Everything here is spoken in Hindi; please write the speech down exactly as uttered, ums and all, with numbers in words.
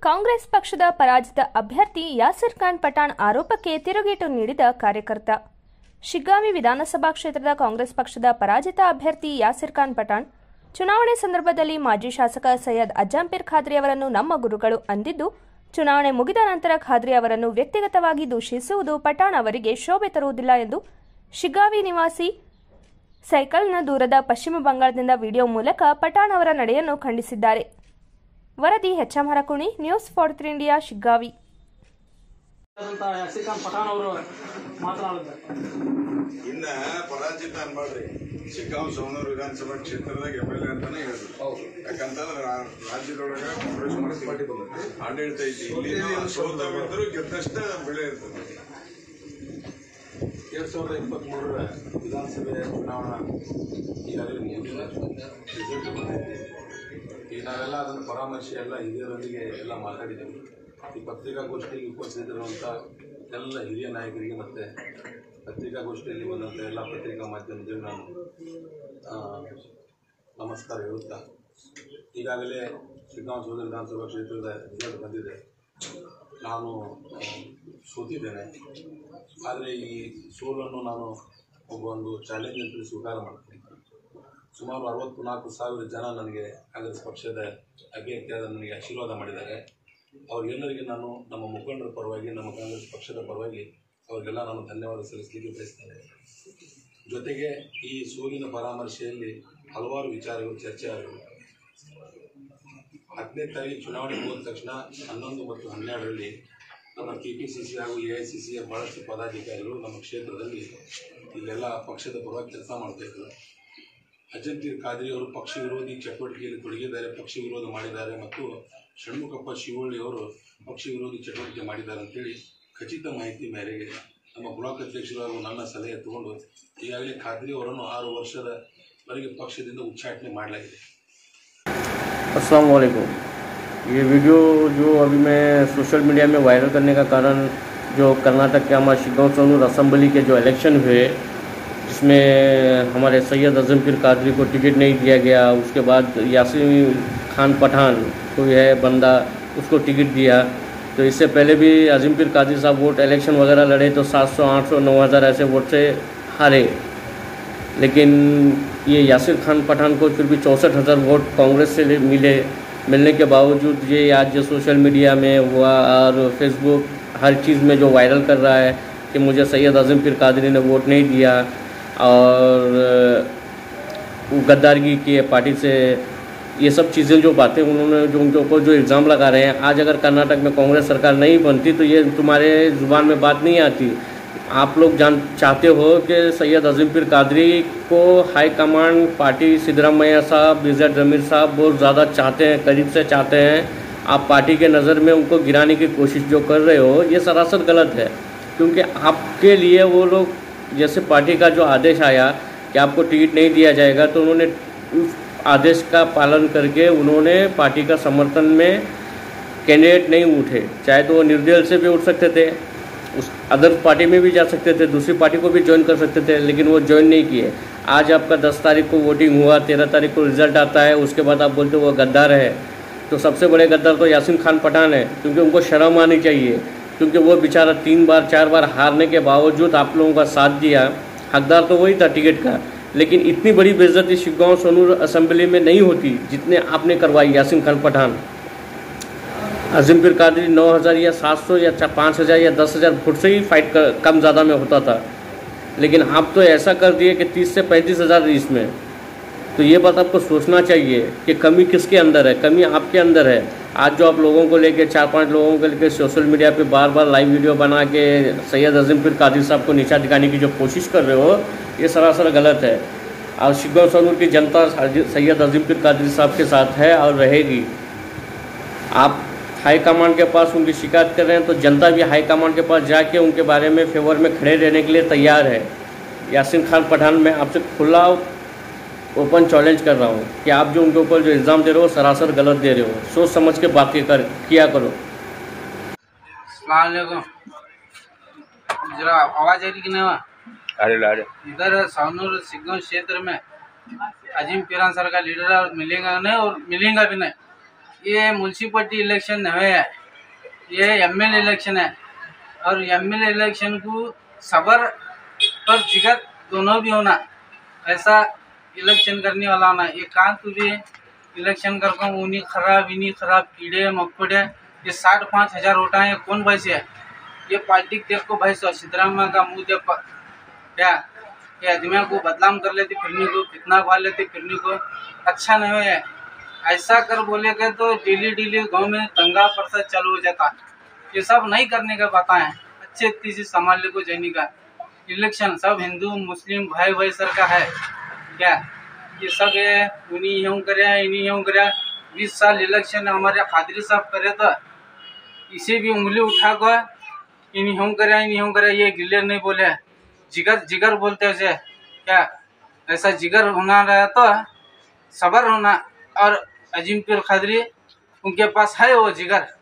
ಕಾಂಗ್ರೆಸ್ ಪಕ್ಷದ ಪರಾಜಿತ ಅಭ್ಯರ್ಥಿ ಯಾಸಿರ್ ಖಾನ್ ಪಠಾಣ್ ಆರೋಪಕ್ಕೆ ತಿರುಗೇಟು ನೀಡಿದ ಕಾರ್ಯಕರ್ತ. ಶಿಗ್ಗಾವಿ ವಿಧಾನಸಭಾ ಕ್ಷೇತ್ರದ ಕಾಂಗ್ರೆಸ್ ಪಕ್ಷದ ಪರಾಜಿತ ಅಭ್ಯರ್ಥಿ ಯಾಸಿರ್ ಖಾನ್ ಪಠಾಣ್ ಚುನಾವಣೆ ಸಂದರ್ಭದಲ್ಲಿ ಮಾಜಿ ಶಾಸಕ ಸೈಯದ್ ಅಜ್ಜಂಪೀರ್ ಖಾದ್ರಿ ಅವರನ್ನು ನಮ್ಮ ಗುರುಗಳು ಅಂದಿದ್ದು, ಚುನಾವಣೆ ಮುಗಿದ ನಂತರ ಖಾದ್ರಿ ಅವರನ್ನು ವ್ಯಕ್ತಿಗತವಾಗಿ ದೂಷಿಸುವುದು ಪಠಾಣ್ ಅವರಿಗೆ ಶೋಭೆ ತರುವುದಿಲ್ಲ ಎಂದು ಶಿಗ್ಗಾವಿ ನಿವಾಸಿ ಸೈಕಲ್ನ ದೂರದ ಪಶ್ಚಿಮ ಬಂಗಾಳದಿಂದ ವಿಡಿಯೋ ಮೂಲಕ ಪಠಾಣ್ ಅವರ ನಡೆಯನ್ನು ಖಂಡಿಸಿದ್ದಾರೆ. ವರದಿ HM Harakuni, news forty three India, Shiggavi. Yasir Khan Pathan ಅವರು ಮಾತನಾಡಿದ್ದಾರೆ. ಇನ್ನ ಪರಾಜಿತ ಅನ್ಬಾರ್ರಿ, ಶಿಗ್ಗಾವಿ ಸೋಮನೂರು ವಿಧಾನಸಭಾ ಕ್ಷೇತ್ರದಾಗ ಎಮ್ ಎಲ್ ಎ ಅಂತಾನೆ ಹೇಳಿದ್ರು. ಯಾಕಂತಂದ್ರೆ ರಾಜ್ಯದೊಳಗ ಕಾಂಗ್ರೆಸ್ ಪಾರ್ಟಿ ಆಡಳಿತ ಐತಿ, ಇಲ್ಲಿ ಸೋತವಿದ್ರು ಗೆದ್ದಷ್ಟ ಬೆಳೆ ಇರ್ತದೆ. ಎರಡ್ ಸಾವಿರದ ಇಪ್ಪತ್ತ್ ಮೂರರ ವಿಧಾನಸಭೆ ಚುನಾವಣಾ ಈಗಾಗಲೇ ಮುಗಿದಿದೆ, ರಿಸಲ್ಟ್ ಬಂದೈತಿ. ಈಗ ನಾವೆಲ್ಲ ಅದನ್ನು ಪರಾಮರ್ಶೆ ಎಲ್ಲ ಹಿರಿಯರೊಂದಿಗೆ ಎಲ್ಲ ಮಾತಾಡಿದ್ದೇವೆ. ಈ ಪತ್ರಿಕಾಗೋಷ್ಠಿಗೆ ಉಪಸ್ಥಿತರಿರುವಂಥ ಎಲ್ಲ ಹಿರಿಯ ನಾಯಕರಿಗೆ ಮತ್ತು ಪತ್ರಿಕಾಗೋಷ್ಠಿಯಲ್ಲಿ ಬಂದಂಥ ಎಲ್ಲ ಪತ್ರಿಕಾ ಮಾಧ್ಯಮದಲ್ಲಿ ನಾನು ನಮಸ್ಕಾರ ಹೇಳುತ್ತಾ, ಈಗಾಗಲೇ ಶಿಗ್ಗಾವಿ ಸೋದರ ವಿಧಾನಸಭಾ ಕ್ಷೇತ್ರದ ರಿಸಲ್ಟ್ ಬಂದಿದೆ. ನಾನು ಸೋತಿದ್ದೇನೆ, ಆದರೆ ಈ ಸೋಲನ್ನು ನಾನು ಒಬ್ಬ ಒಂದು ಚಾಲೆಂಜ್ ಅಂತ ಸ್ವೀಕಾರ ಮಾಡ್ತೀನಿ. ಸುಮಾರು ಅರವತ್ತು ನಾಲ್ಕು ಸಾವಿರ ಜನ ನನಗೆ ಕಾಂಗ್ರೆಸ್ ಪಕ್ಷದ ಅಭ್ಯರ್ಥಿಯಾದ ನನಗೆ ಆಶೀರ್ವಾದ ಮಾಡಿದ್ದಾರೆ. ಅವರಿಗೆಲ್ಲರಿಗೆ ನಾನು ನಮ್ಮ ಮುಖಂಡರ ಪರವಾಗಿ, ನಮ್ಮ ಕಾಂಗ್ರೆಸ್ ಪಕ್ಷದ ಪರವಾಗಿ ಅವರಿಗೆಲ್ಲ ನಾನು ಧನ್ಯವಾದ ಸಲ್ಲಿಸಲಿಕ್ಕೆ ಬಯಸ್ತೇನೆ. ಜೊತೆಗೆ ಈ ಸೋಲಿನ ಪರಾಮರ್ಶೆಯಲ್ಲಿ ಹಲವಾರು ವಿಚಾರಗಳು ಚರ್ಚೆ ಆಗಿವೆ. ಹತ್ತನೇ ತಾರೀಕು ಚುನಾವಣೆ ಮುಗಿದ ತಕ್ಷಣ ಹನ್ನೊಂದು ಮತ್ತು ಹನ್ನೆರಡರಲ್ಲಿ ನಮ್ಮ ಕೆ ಪಿ ಸಿ ಸಿ ಹಾಗೂ ಎ ಐ ಸಿ ಸಿಯ ಭಾಳಷ್ಟು ಪದಾಧಿಕಾರಿಗಳು ನಮ್ಮ ಕ್ಷೇತ್ರದಲ್ಲಿ ಇಲ್ಲೆಲ್ಲ ಪಕ್ಷದ ಪರವಾಗಿ ಕೆಲಸ ಮಾಡ್ತಾಯಿದ್ರು. ಅಜ್ಜಂಪೀರ್ ಖಾದ್ರಿ ಅವರು ಪಕ್ಷ ವಿರೋಧಿ ಚಟುವಟಿಕೆಯಲ್ಲಿ ತೊಡಗಿದ್ದಾರೆ, ಪಕ್ಷ ವಿರೋಧ ಮಾಡಿದ್ದಾರೆ ಮತ್ತು ಷಣ್ಮುಖಪ್ಪ ಶಿವಳ್ಳಿಯವರು ಪಕ್ಷ ವಿರೋಧಿ ಚಟುವಟಿಕೆ ಮಾಡಿದ್ದಾರೆ ಅಂತೇಳಿ ಖಚಿತ ಮಾಹಿತಿ ಮೇರೆಗೆ ನಮ್ಮ ಬ್ಲಾಕ್ ಅಧ್ಯಕ್ಷರು ಹಾಗೂ ನನ್ನ ಸಲಹೆ ತಗೊಂಡು ಈಗಾಗಲೇ ಖಾದ್ರಿ ಅವರನ್ನು ಆರು ವರ್ಷದವರೆಗೆ ಪಕ್ಷದಿಂದ ಉಚ್ಚಾಟನೆ ಮಾಡಲಾಗಿದೆ. अस्सलाम वालेकुम। ये वीडियो जो अभी मैं सोशल मीडिया में वायरल करने का कारण, जो कर्नाटक के हमारे शिग्गांव सोनूर असेंबली के जो इलेक्शन हुए, जिसमें हमारे सैयद अजमपीर कादरी को टिकट नहीं दिया गया, उसके बाद यासिर खान पठान को यह बंदा उसको टिकट दिया। तो इससे पहले भी अजमपीर कादरी साहब वोट इलेक्शन वगैरह लड़े तो सात सौ आठ सौ नौ हज़ार ऐसे वोट से हारे, लेकिन ये यासिर खान पठान को फिर भी चौंसठ हज़ार वोट कांग्रेस से मिले। मिलने के बावजूद ये आज जो सोशल मीडिया में हुआ और फेसबुक हर चीज़ में जो वायरल कर रहा है कि मुझे सैयद अजमपीर कादरी ने वोट नहीं दिया और गद्दारी की है पार्टी से, ये सब चीज़ें जो बातें उन्होंने जो उनके ऊपर जो इल्ज़ाम लगा रहे हैं। आज अगर कर्नाटक में कांग्रेस सरकार नहीं बनती तो ये तुम्हारे ज़ुबान में बात नहीं आती। आप लोग जान चाहते हो कि सैयद अजमपीर कादरी को हाई कमांड पार्टी सिद्धरामैया साहब, इज़्ज़त जमीर साहब बहुत ज़्यादा चाहते हैं, करीब से चाहते हैं। आप पार्टी के नज़र में उनको गिराने की कोशिश जो कर रहे हो ये सरासर गलत है, क्योंकि आपके लिए वो लोग, जैसे पार्टी का जो आदेश आया कि आपको टिकट नहीं दिया जाएगा, तो उन्होंने उस आदेश का पालन करके उन्होंने पार्टी का समर्थन में कैंडिडेट नहीं उठे। चाहे तो वो निर्दलीय से भी उठ सकते थे, उस अदर पार्टी में भी जा सकते थे, दूसरी पार्टी को भी ज्वाइन कर सकते थे, लेकिन वो ज्वाइन नहीं किए। आज आपका दस तारीख को वोटिंग हुआ, तेरह तारीख को रिजल्ट आता है, उसके बाद आप बोलते हो वो गद्दार है। तो सबसे बड़े गद्दार तो यासिर खान पठान है, क्योंकि उनको शर्म आनी चाहिए, क्योंकि वो बेचारा तीन बार चार बार हारने के बावजूद आप लोगों का साथ दिया। हकदार तो वही था टिकट का, लेकिन इतनी बड़ी बेइज्जती शिग्गांव सोनूर असेंबली में नहीं होती जितने आपने करवाई यासिर खान पठान। अजमपीर कादरी नौ हज़ार या सात सौ या पाँच हज़ार या दस हज़ार फुट से ही फाइट कर, कम ज़्यादा में होता था, लेकिन आप तो ऐसा कर दिए कि तीस से पैंतीस हज़ार इसमें। तो ये बात आपको सोचना चाहिए कि कमी किसके अंदर है, कमी आपके अंदर है। आज जो आप लोगों को लेके चार पांच लोगों को लेके सोशल मीडिया पे बार बार लाइव वीडियो बना के सैयद अजमपीर कादरी साहब को नीचा दिखाने की जो कोशिश कर रहे हो, ये सरासर गलत है। और शिग्गांव सोनूर की जनता सैयद अजमपीर कादरी साहब के साथ है और रहेगी। आप हाई कमांड के पास उनकी शिकायत कर रहे हैं, तो जनता भी हाई कमांड के पास जाके उनके बारे में फेवर में खड़े रहने के लिए तैयार है। यासिर खान पठान, मैं आपसे खुला ओपन चैलेंज कर रहा हूँ कि आप जो उनके ऊपर जो इल्ज़ाम दे रहे हो सरासर गलत दे रहे हो। सोच समझ के बात कर किया करो। अस्सलाम वालेकुम, जरा आवाज़ आ रही कि नहीं? अरे अरे इधर सोनूर शिग्गांव क्षेत्र में अजीम पीरान सर का लीडर मिलेगा नहीं और मिलेगा भी नहीं। ये म्यूनसिपलिटी इलेक्शन नहीं है, ये एमएलए इलेक्शन है। और एमएलए इलेक्शन को सबर और जिगर दोनों भी होना, ऐसा इलेक्शन करने वाला होना। ये कान तू भी इलेक्शन कर को उन्हीं खराब इन्हीं खराब कीड़े मकोड़े, ये साठ पाँच हजार वोटा है, कौन भाई से है ये पार्टी देख को भाई सो सिद्धरामैया का मुँह देख पर क्या ये आदमियों को बदनाम कर लेती फिरने को, कितना भाल लेती फिरने को, अच्छा नहीं है। ऐसा कर बोले के तो डेली डेली गांव में दंगा फसाद चालू हो जाता। ये सब नहीं करने का बात है, अच्छे से संभालने को जाने का। इलेक्शन सब हिंदू मुस्लिम भाई भाई सर का है क्या, ये सब है उन्हीं यूँ करे इन्हीं यूँ करे। बीस साल इलेक्शन हमारे खादरी साहब करे तो इसे भी उंगली उठा कर इन्हीं यूँ करे इन्हीं यूँ करे, ये गिले नहीं बोले, जिगर जिगर बोलते उसे क्या। ऐसा जिगर होना रहा तो सबर होना, और अजीम पीर खादरी उनके पास है वो जिगर।